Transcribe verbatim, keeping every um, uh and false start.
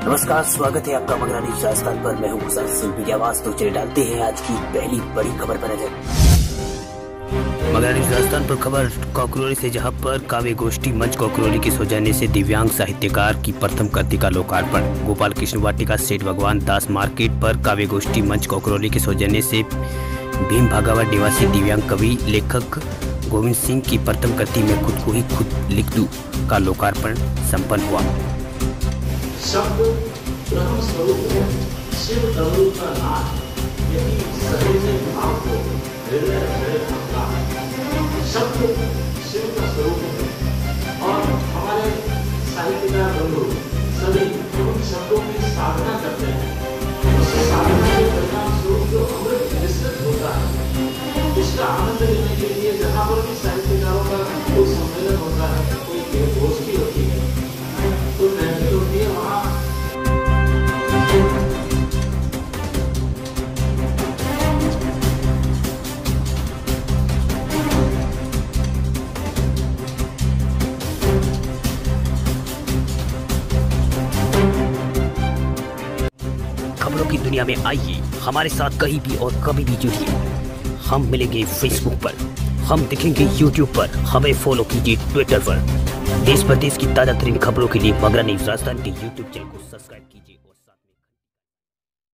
नमस्कार, स्वागत है आपका मगरा न्यूज राजस्थान पर। मैं हूं मुसाफिर की आवाज। तो चले डालते हैं आज की पहली बड़ी खबर पर नजर। मगरा न्यूज राजस्थान पर खबर कॉकरोली से, जहां पर काव्य गोष्ठी मंच कॉकरोली के सौजन्य से दिव्यांग साहित्यकार की प्रथम कृति का लोकार्पण। गोपाल कृष्ण वाटिका सेठ भगवान दास मार्केट पर काव्य गोष्ठी मंच कॉकरोली के सौजन्य से भीम भागावत निवासी दिव्यांग कवि लेखक गोविंद सिंह की प्रथम कृति में खुद को ही खुद लिख दूं का लोकार्पण संपन्न हुआ। शब्द ब्रह्म स्वरूप है, शिव अवरूप का नाम, यही सहेजे भाव को हृदय हृदय भावता है। शब्द शिव का स्वरूप है और हमारे साहित्यकार बंधु सभी उन शब्दों की साधना करते हैं। उस साधना के परिणाम स्वरूप जो अमृत विस्तृत होता है, उसका आनंद लेने के लिए जहाँ पर भी साहित्यकारों का कोई सम्मेलन होता है, कोई गोष्ठी होती है, तो महफिल होती है, वहाँ खबरों की दुनिया में आइए हमारे साथ कहीं भी और कभी भी जुड़िए। हम मिलेंगे फेसबुक पर, हम दिखेंगे यूट्यूब पर, हमें फॉलो कीजिए ट्विटर पर। देश प्रदेश की ताजा तरीन खबरों के लिए मगरा न्यूज राजस्थान के यूट्यूब चैनल को सब्सक्राइब